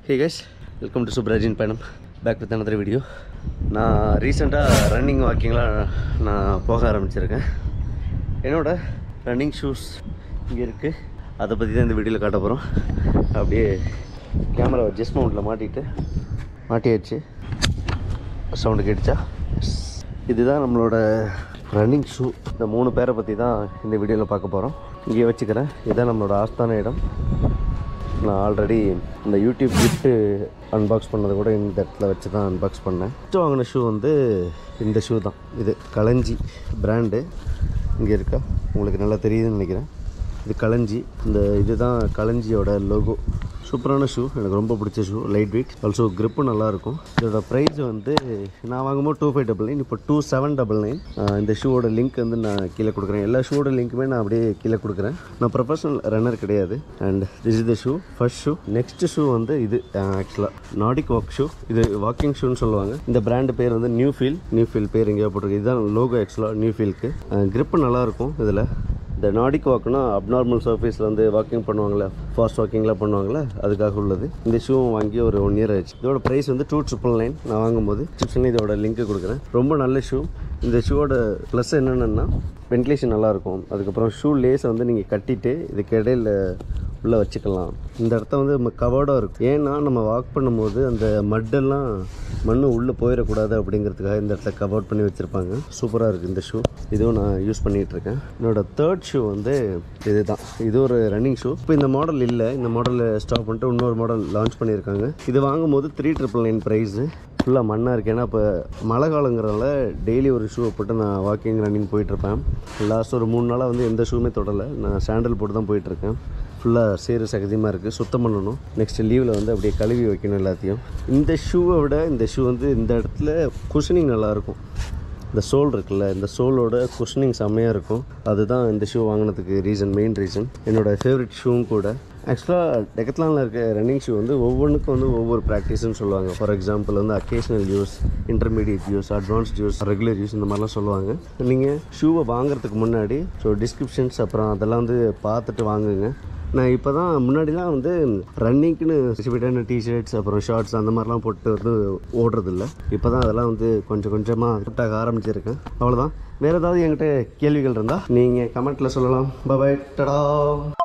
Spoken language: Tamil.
Hey guys, welcome to Subraj in Panam. Back with another video. நான் ரீசெண்டாக ரன்னிங் வாக்கிங்லாம் நான் போக ஆரம்பிச்சிருக்கேன். என்னோட ரன்னிங் ஷூஸ் இங்கே இருக்குது. அதை பற்றி தான் இந்த வீடியோவில் காட்ட போகிறோம். அப்படியே கேமரா ஜஸ்ட் மவுண்டில் மாட்டியாச்சு. சவுண்டு கேட்டுச்சா? இதுதான் நம்மளோட ரன்னிங் ஷூ. இந்த 3 பேரை பற்றி தான் இந்த வீடியோவில் பார்க்க போகிறோம். இங்கே வச்சுக்கிறேன். இதுதான் நம்மளோட ஆஸ்தான இடம். நான் ஆல்ரெடி இந்த யூடியூப் கிஃப்ட்டு அன்பாக்ஸ் பண்ணதை கூட இந்த இடத்துல வச்சு தான் அன்பாக்ஸ் பண்ணேன். ஃபஸ்ட்டு வாங்கின ஷூ வந்து இந்த ஷூ தான். இது களஞ்சி பிராண்டு. இங்கே இருக்கா உங்களுக்கு நல்லா தெரியுதுன்னு நினைக்கிறேன். இது களஞ்சி. இதுதான் களஞ்சியோட லோகோ. சூப்பரான ஷூ, எனக்கு ரொம்ப பிடிச்ச shoe. Light weight, also grip நல்லாயிருக்கும். இதோட ப்ரைஸ் வந்து நான் வாங்கும்போது 2599, இப்போ 2799. இந்த ஷூவோட லிங்க் வந்து நான் கீழே கொடுக்குறேன். எல்லா ஷூவோட லிங்க்குமே நான் அப்படியே கீழே கொடுக்குறேன். நான் ப்ரொஃபஷனல் ரன்னர் கிடையாது. And this is the shoe, first shoe. Next shoe வந்து இது ஆக்சுவலாக நார்டிக் வாக் ஷூ. இது வாக்கிங் ஷூன்னு சொல்லுவாங்க. இந்த பிராண்டு பேர் வந்து நியூஃபீல் பேர் எங்கேயோ போட்டிருக்கு. இதுதான் லோகோ ஆக்சுவலாக நியூஃபீலுக்கு. க்ரிப்பு நல்லாயிருக்கும். இதில் இந்த நார்டிக் வாக்குனா அப்நார்மல் சர்ஃபேஸில் வந்து வாக்கிங் பண்ணுவாங்களே, ஃபாஸ்ட் வாக்கிங்லாம் பண்ணுவாங்களே, அதுக்காக உள்ளது. இந்த ஷூவும் வாங்கி ஒரு 1 year ஆயிடுச்சு. இதோட ப்ரைஸ் வந்து 2999. நான் வாங்கும்போது டிஸ்கிரிப்ஷனில் இதோட லிங்க்கு கொடுக்குறேன். ரொம்ப நல்ல ஷூ. இந்த ஷூவோட ப்ளஸ் என்னென்னா வென்டிலேஷன் நல்லாயிருக்கும். அதுக்கப்புறம் ஷூ லேஸை வந்து நீங்கள் கட்டிட்டு இதுக்கு இடையில உள்ளே வச்சுக்கலாம். இந்த இடத்த வந்து நம்ம கவர்டாக இருக்கும். ஏன்னா நம்ம வாக் பண்ணும்போது அந்த மண் உள்ளே போயிடக்கூடாது அப்படிங்கிறதுக்காக இந்த இடத்துல கவர் பண்ணி வச்சுருப்பாங்க. சூப்பராக இருக்குது இந்த ஷூ. இதுவும் நான் யூஸ் பண்ணிகிட்ருக்கேன். என்னோடய தேர்ட் ஷூ வந்து இதுதான். இது ஒரு ரன்னிங் ஷூ. இப்போ இந்த மாடல் இல்லை. இந்த மாடலை ஸ்டாப் பண்ணிட்டு இன்னொரு மாடல் லான்ச் பண்ணியிருக்காங்க. இது வாங்கும்போது 3999 ப்ரைஸு. ஃபுல்லாக மண்ணாக இருக்குது. ஏன்னா இப்போ மழை காலங்கிறனால டெய்லி ஒரு ஷூவை போட்டு நான் வாக்கிங் ரன்னிங் போயிட்டுருப்பேன். லாஸ்ட் ஒரு 3 நாளாக வந்து எந்த ஷூவுமே தொடலை. நான் சாண்டல் போட்டு தான் போயிட்டுருக்கேன். ஃபுல்லாக சேறு சகதியமாக இருக்குது. சுத்தம் பண்ணணும். நெக்ஸ்ட்டு லீவில் வந்து அப்படியே கழுவி வைக்கணும் எல்லாத்தையும். இந்த ஷூவை விட இந்த ஷூ வந்து இந்த இடத்துல குஷனிங் நல்லாயிருக்கும். இந்த சோல் இருக்குல்ல, இந்த சோலோட குஷனிங் செம்மையாக இருக்கும். அதுதான் இந்த ஷூ வாங்கினதுக்கு மெயின் ரீசன். என்னோடய ஃபேவரட் ஷூவும் கூட. ஆக்சுவலாக டெக்கத்லானில் இருக்க ரன்னிங் ஷூ வந்து ஒவ்வொன்றுக்கும் வந்து ஒவ்வொரு ப்ராக்டிஸ்ன்னு சொல்லுவாங்க. ஃபார் எக்ஸாம்பிள் வந்து occasional use, intermediate use, advanced use, regular use, இந்த மாதிரிலாம் சொல்லுவாங்க. நீங்கள் ஷூவை வாங்குறதுக்கு முன்னாடி டிஸ்கிரிப்ஷன்ஸ் அப்புறம் அதெல்லாம் வந்து பார்த்துட்டு வாங்குங்க. நான் இப்போ தான் முன்னாடிலாம் வந்து ரன்னிங்க்குன்னு ஸ்பெசிஃபிக்கான டிஷர்ட்ஸ் அப்புறம் ஷார்ட்ஸ் அந்த மாதிரிலாம் போட்டு வந்து ஓடுறதில்ல. இப்போ தான் அதெல்லாம் வந்து கொஞ்சம் கொஞ்சமாக ஃபிட்டாக ஆரம்பிச்சிருக்கேன். அவ்வளோதான். வேறு ஏதாவது என்கிட்ட கேள்விகள் இருந்தால் நீங்கள் கமெண்ட்டில் சொல்லலாம். பாய், டடா.